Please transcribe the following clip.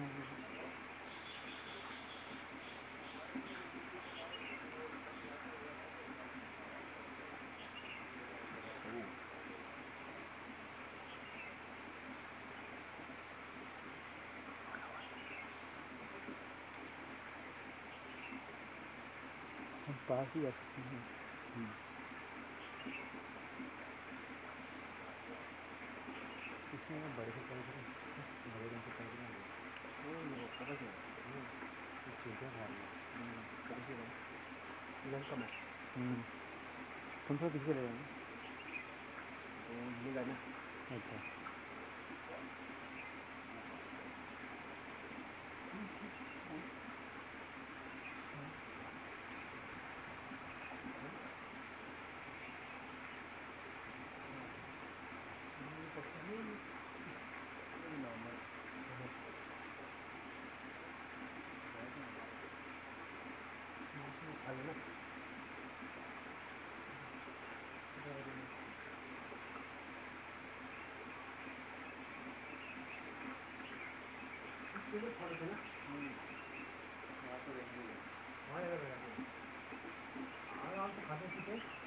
पास ही जा सकते हैं। इसमें बड़े से बड़े रंग के पड़ रहे वो पता क्या चीज़ें खा रही है रंग कम है। कौन सा किसके ले जाएंगे वो ले जाना। अच्छा खाते